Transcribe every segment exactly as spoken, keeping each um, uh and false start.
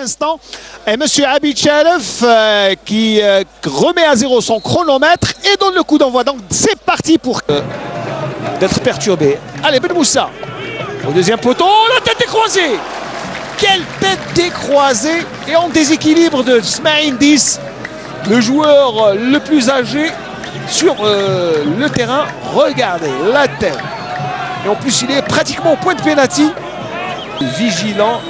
l'instant. Et M. Abichalov euh, qui euh, remet à zéro son chronomètre et donne le coup d'envoi. Donc c'est parti pour euh, d'être perturbé. Allez, Ben Moussa au deuxième poteau, la tête décroisée. Quelle tête décroisée et en déséquilibre de Smaïn dix, le joueur le plus âgé sur euh, le terrain. Regardez la tête. Et en plus, il est pratiquement au point de pénalty. Vigilant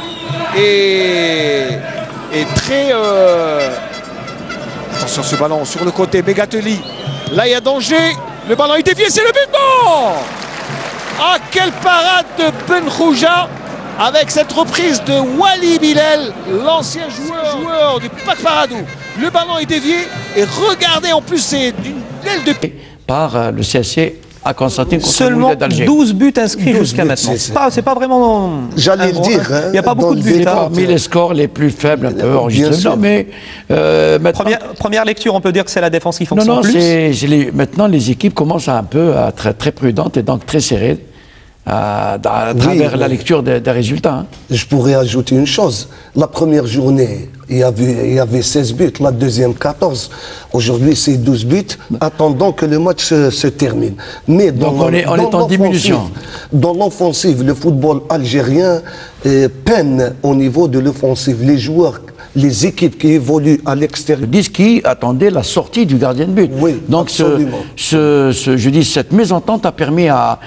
et, et très... Euh... Attention, ce ballon sur le côté, Megateli. Là, il y a danger. Le ballon est dévié, c'est le but. Bon, ah, quelle parade de Benkhouja avec cette reprise de Wally Bilal, l'ancien joueur, joueur du Pac Paradou. Le ballon est dévié et regardez, en plus, c'est d'une aile de... Par euh, le C S C à Constantine contre seulement d'Alger. douze buts inscrits jusqu'à maintenant. C'est pas, pas vraiment... J'allais le dire. Il n'y a pas beaucoup de buts. Parmi les scores les plus faibles un peu enregistrés. Mais euh, maintenant... première, première lecture, on peut dire que c'est la défense qui fonctionne non, non, plus. c'est, c'est les, maintenant, les équipes commencent à un peu à être très, très prudentes et donc très serrées à, à travers oui, la lecture des, des résultats. Hein. Je pourrais ajouter une chose. La première journée, il y avait, il y avait seize buts, la deuxième quatorze. Aujourd'hui, c'est douze buts, attendant que le match se, se termine. Mais dans donc on est, on est en diminution. Dans l'offensive, le football algérien euh, peine au niveau de l'offensive. Les joueurs, les équipes qui évoluent à l'extérieur disent qui attendaient la sortie du gardien de but. Oui, donc ce, ce, ce, je dis, cette mésentente a permis à,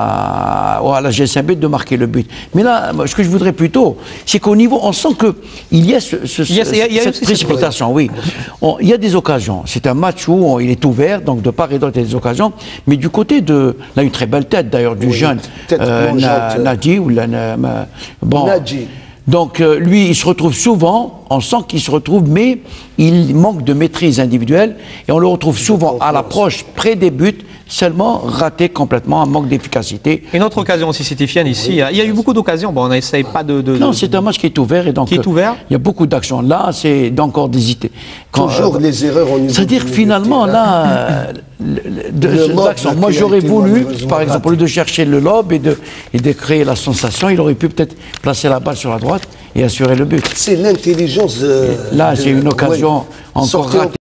à, à la G S M B de marquer le but. Mais là, ce que je voudrais plutôt, c'est qu'au niveau, on sent qu'il y a, ce, ce, il y a, ce, il y a, il y a cette précipitation. Oui, on, il y a des occasions. C'est un match où on, il est ouvert, donc de part et d'autre il y a des occasions. Mais du côté de, là une très belle tête d'ailleurs du oui, jeune euh, na, Nadi ou la, na, bon. Nadi. Donc euh, lui, il se retrouve souvent, on sent qu'il se retrouve, mais il manque de maîtrise individuelle et on le retrouve souvent à l'approche, près des buts, seulement raté complètement, un manque d'efficacité. Une autre occasion aussi, Tifiane, ici, oui. Il y a eu beaucoup d'occasions, bon, on n'essaye pas de... de non, c'est un match qui est ouvert et donc... Qui est ouvert euh, il y a beaucoup d'actions. Là, c'est encore des idées. Toujours euh, les erreurs au niveau... C'est-à-dire finalement, là, l'action. Moi, j'aurais voulu, par exemple, au lieu de chercher le lob et de, et de créer la sensation, il aurait pu peut-être placer la balle sur la droite et assurer le but. C'est l'intelligence... Euh, là, c'est une occasion oui, encore ratée.